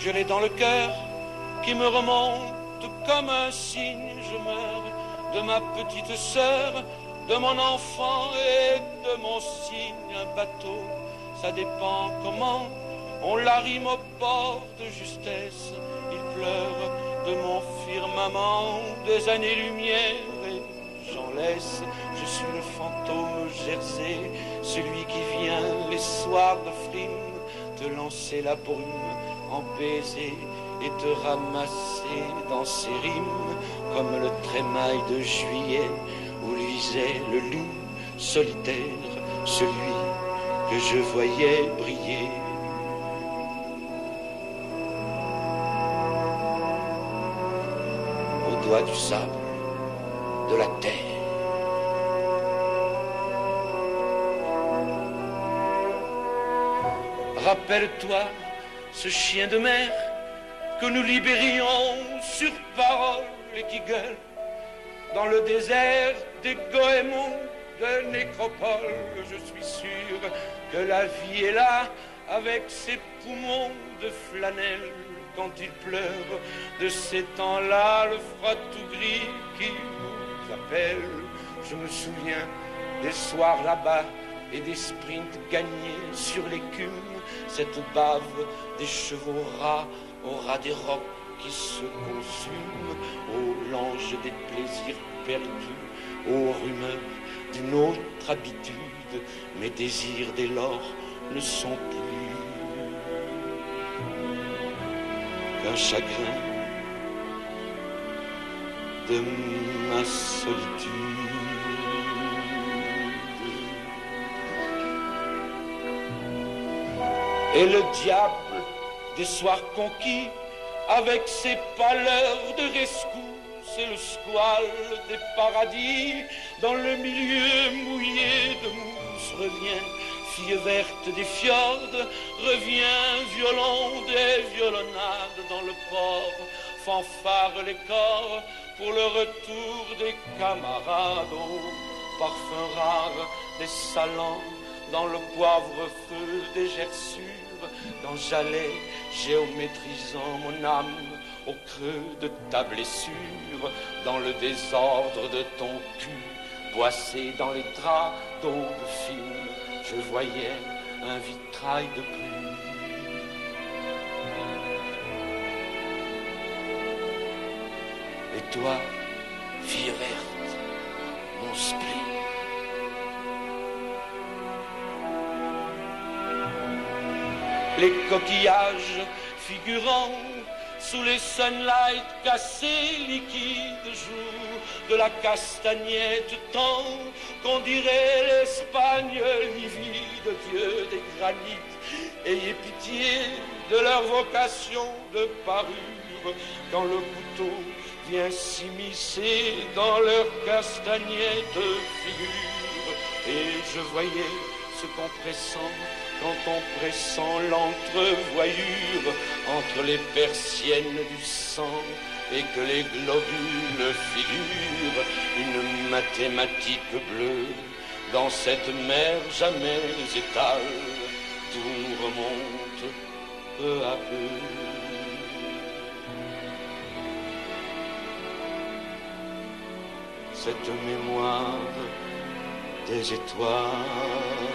Je l'ai dans le cœur qui me remonte comme un signe. Je meurs de ma petite sœur, de mon enfant et de mon signe. Un bateau, ça dépend comment on l'arrime au port de justesse. Il pleure de mon firmament des années-lumière et j'en laisse. Je suis le fantôme Jersey, celui qui vient les soirs de frime te lancer la brume en baiser et te ramasser dans ses rimes comme le trémail de juillet où luisait le loup solitaire, celui que je voyais briller. Au doigt du sable, de la terre. Rappelle-toi ce chien de mer que nous libérions sur parole et qui gueule dans le désert des goémons de nécropole. Je suis sûr que la vie est là avec ses poumons de flanelle quand il pleure de ces temps-là, le froid tout gris qui nous appelle. Je me souviens des soirs là-bas et des sprints gagnés sur l'écume, cette bave des chevaux ras au ras des rocs qui se consument, au lange des plaisirs perdus, aux rumeurs d'une autre habitude. Mes désirs dès lors ne sont plus qu'un chagrin de ma solitude. Et le diable des soirs conquis, avec ses pâleurs de rescousse et le squale des paradis, dans le milieu mouillé de mousse, revient, fille verte des fjords, revient, violon des violonnades dans le port, fanfare les corps pour le retour des camarades, au parfum rare des salons, dans le poivre-feu des gerçures, quand j'allais géométrisant mon âme au creux de ta blessure, dans le désordre de ton cul, boissé dans les draps d'aube fine, je voyais un vitrail de pluie. Et toi, fille verte, mon spleen, les coquillages figurant sous les sunlights cassés, liquides jours de la castagnette, tant qu'on dirait l'Espagne livide, Dieu des granites, ayez pitié de leur vocation de parure, quand le couteau vient s'immiscer dans leur castagnette figure, et je voyais ce compressant quand on pressant l'entrevoyure entre les persiennes du sang et que les globules figurent une mathématique bleue dans cette mer jamais étale d'où on remonte peu à peu. Cette mémoire des étoiles.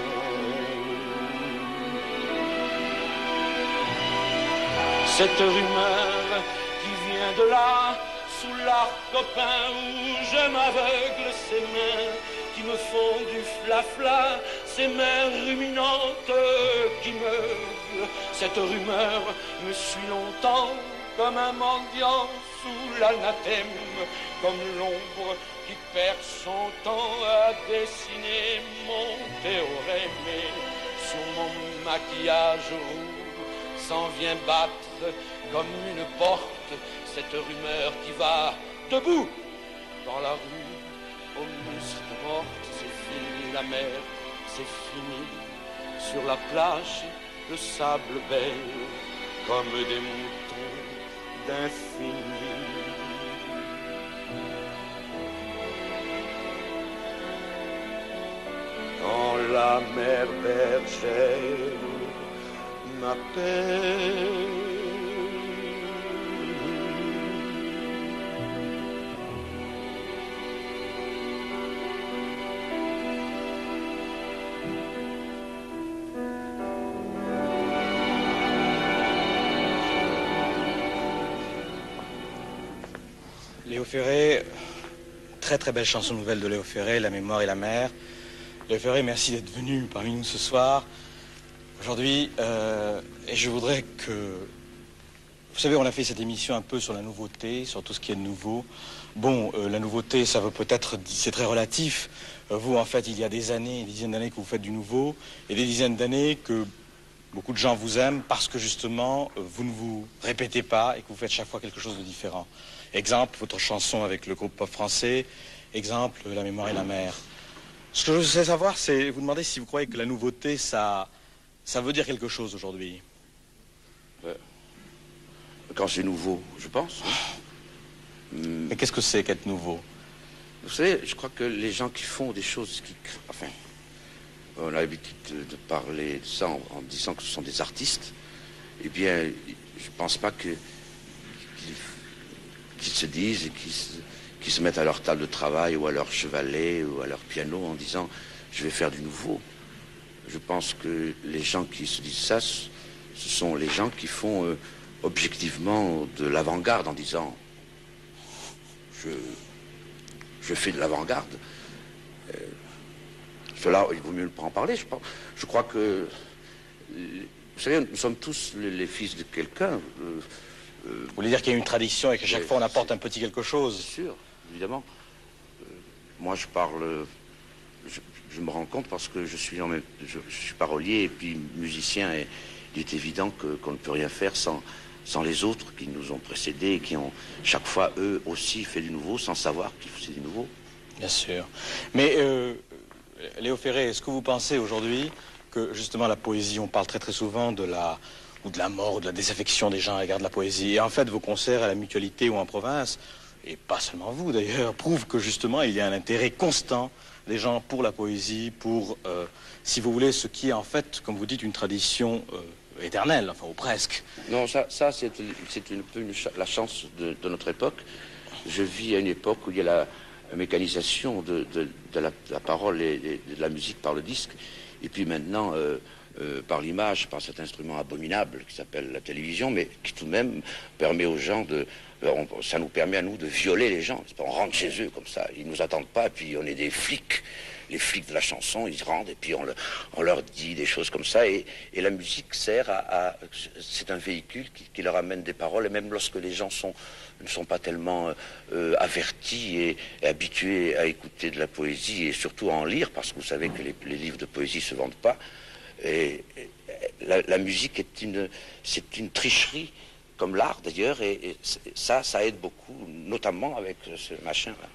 Cette rumeur qui vient de là, sous l'arc copain où je m'aveugle, ces mains qui me font du flafla, ces mains ruminantes qui meurent. Cette rumeur me suit longtemps comme un mendiant sous l'anathème, comme l'ombre qui perd son temps à dessiner mon théorème. Et sur mon maquillage rouge s'en vient battre comme une porte cette rumeur qui va debout dans la rue aux muscles mortes. C'est fini la mer, c'est fini sur la plage, le sable belle comme des moutons d'infini. Quand la mer bergère m'appelle, Ferré, très très belle chanson nouvelle de Léo Ferré, La mémoire et la mer. Léo Ferré, merci d'être venu parmi nous ce soir, aujourd'hui, et je voudrais que... Vous savez, on a fait cette émission un peu sur la nouveauté, sur tout ce qui est de nouveau. Bon, la nouveauté, ça veut peut-être, c'est très relatif. Vous, en fait, il y a des années, des dizaines d'années que vous faites du nouveau, et des dizaines d'années que beaucoup de gens vous aiment parce que justement, vous ne vous répétez pas et que vous faites chaque fois quelque chose de différent. Exemple, votre chanson avec le groupe pop français. Exemple, La mémoire et la mer. Ce que je voudrais savoir, c'est vous demander si vous croyez que la nouveauté, ça veut dire quelque chose aujourd'hui. Quand c'est nouveau, je pense. Mais qu'est-ce que c'est qu'être nouveau? Vous savez, je crois que les gens qui font des choses qui... Enfin, on a l'habitude de parler de ça en disant que ce sont des artistes. Eh bien, je ne pense pas qu'ils se disent et qu'ils se mettent à leur table de travail ou à leur chevalet ou à leur piano en disant « je vais faire du nouveau ». Je pense que les gens qui se disent ça, ce sont les gens qui font... objectivement de l'avant-garde en disant je fais de l'avant-garde. Cela, il vaut mieux pas en parler, je pense. Je crois que, vous savez, nous sommes tous les fils de quelqu'un. Vous voulez dire qu'il y a une tradition et qu'à chaque fois on apporte un petit quelque chose? Bien sûr, évidemment. Moi je parle, je me rends compte parce que je suis parolier et puis musicien, et il est évident qu'on ne peut rien faire sans les autres qui nous ont précédés et qui ont chaque fois, eux aussi, fait du nouveau sans savoir qu'ils faisaient du nouveau. Bien sûr. Mais, Léo Ferré, est-ce que vous pensez aujourd'hui que, justement, la poésie, on parle très très souvent de la mort ou de la désaffection des gens à l'égard de la poésie, et en fait, vos concerts à la Mutualité ou en province, et pas seulement vous d'ailleurs, prouvent que, justement, il y a un intérêt constant des gens pour la poésie, pour, si vous voulez, ce qui est, en fait, comme vous dites, une tradition... éternelle, enfin, ou presque. Non, ça c'est un peu la chance de notre époque. Je vis à une époque où il y a la mécanisation de la parole et de la musique par le disque, et puis maintenant, par l'image, par cet instrument abominable qui s'appelle la télévision, mais qui tout de même permet aux gens ça nous permet à nous de violer les gens. On rentre chez eux comme ça, ils nous attendent pas, puis on est des flics. Les flics de la chanson, ils se rendent et puis on leur dit des choses comme ça, et la musique sert c'est un véhicule qui leur amène des paroles, et même lorsque les gens ne sont pas tellement avertis et habitués à écouter de la poésie et surtout à en lire, parce que vous savez que les livres de poésie se vendent pas, et la musique c'est une tricherie comme l'art d'ailleurs, et ça aide beaucoup, notamment avec ce machin-là.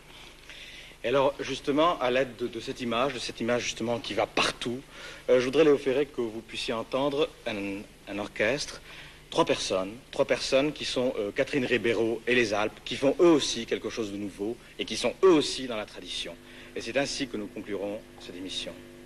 Et alors, justement, à l'aide de cette image justement qui va partout, je voudrais, Léo Ferré, que vous puissiez entendre un orchestre, trois personnes qui sont Catherine Ribeiro et les Alpes, qui font eux aussi quelque chose de nouveau et qui sont eux aussi dans la tradition. Et c'est ainsi que nous conclurons cette émission.